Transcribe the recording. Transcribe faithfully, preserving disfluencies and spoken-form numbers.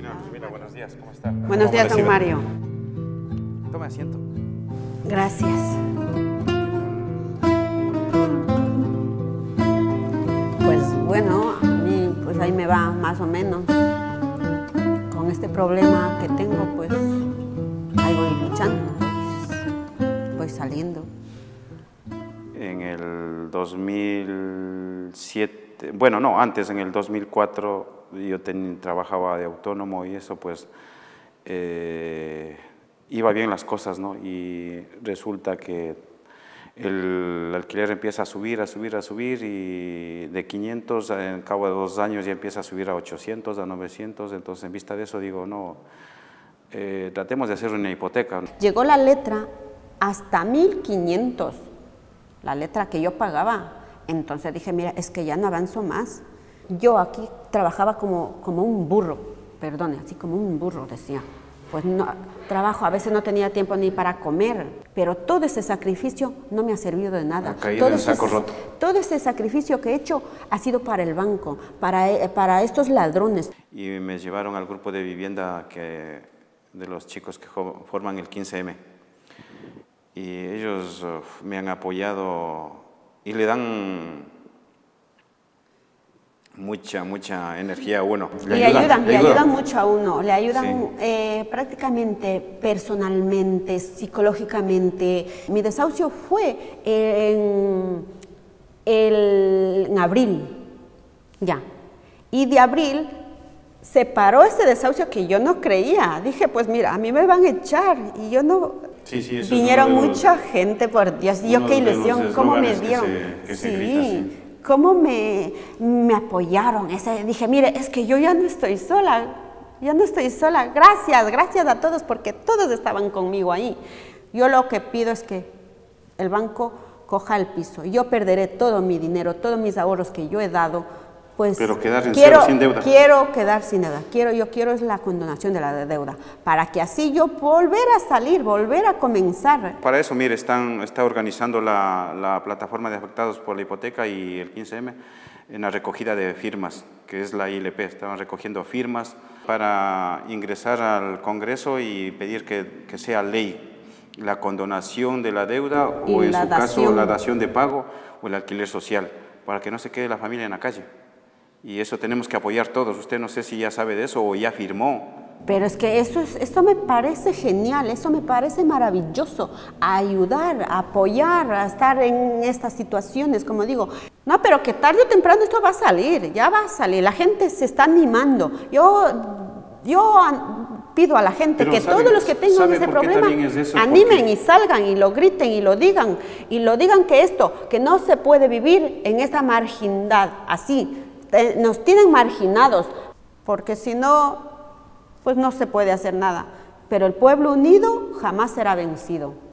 Cristina, mira, buenos días, ¿cómo está? Buenos días, don Mario. Tome asiento. Gracias. Pues bueno, a mí pues ahí me va más o menos. Con este problema que tengo, pues ahí voy luchando, pues, voy saliendo. En el dos mil siete, bueno, no, antes, en el dos mil cuatro, yo ten, trabajaba de autónomo y eso, pues, eh, iba bien las cosas, ¿no? Y resulta que el alquiler empieza a subir, a subir, a subir, y de quinientos, en cabo de dos años ya empieza a subir a ochocientos, a novecientos, entonces en vista de eso digo, no, eh, tratemos de hacer una hipoteca. Llegó la letra hasta mil quinientos, la letra que yo pagaba, entonces dije, mira, es que ya no avanzo más. Yo aquí trabajaba como, como un burro, perdone, así como un burro decía. Pues no, trabajo, a veces no tenía tiempo ni para comer, pero todo ese sacrificio no me ha servido de nada. Ha caído en saco roto. Todo ese sacrificio que he hecho ha sido para el banco, para, para estos ladrones. Y me llevaron al grupo de vivienda que, de los chicos que forman el quince eme. Y ellos uh, me han apoyado y le dan mucha, mucha energía a uno. Le, le ayudan, ayudan, le ayudan mucho a uno, le ayudan sí. eh, prácticamente personalmente, psicológicamente. Mi desahucio fue en, el, en abril, ya. Y de abril se paró ese desahucio que yo no creía. Dije, pues mira, a mí me van a echar y yo no... Sí, sí, eso vinieron es los, mucha gente, por Dios, yo qué ilusión, cómo me dieron. Que se, que sí. se grita, sí. Cómo me, me apoyaron. Ese, dije, mire, es que yo ya no estoy sola, ya no estoy sola. Gracias, gracias a todos porque todos estaban conmigo ahí. Yo lo que pido es que el banco coja el piso. Yo perderé todo mi dinero, todos mis ahorros que yo he dado. Pues pero quedar en quiero, cero, sin deuda. Quiero quedar sin deuda. Quiero, yo quiero es la condonación de la deuda, para que así yo volver a salir, volver a comenzar. Para eso, mire, están, está organizando la, la plataforma de afectados por la hipoteca y el quince eme en la recogida de firmas, que es la I L P. Estaban recogiendo firmas para ingresar al Congreso y pedir que, que sea ley la condonación de la deuda o en su caso la dación de pago o el alquiler social, para que no se quede la familia en la calle. Y eso tenemos que apoyar todos. Usted no sé si ya sabe de eso o ya firmó. Pero es que eso, es, eso me parece genial, eso me parece maravilloso. A ayudar, a apoyar, a estar en estas situaciones, como digo. No, pero que tarde o temprano esto va a salir, ya va a salir. La gente se está animando. Yo, yo pido a la gente pero que sabe, todos los que tengan ese problema es eso, animen porque... y salgan y lo griten y lo digan. Y lo digan que esto, que no se puede vivir en esta marginalidad así. Nos tienen marginados, porque si no, pues no se puede hacer nada. Pero el pueblo unido jamás será vencido.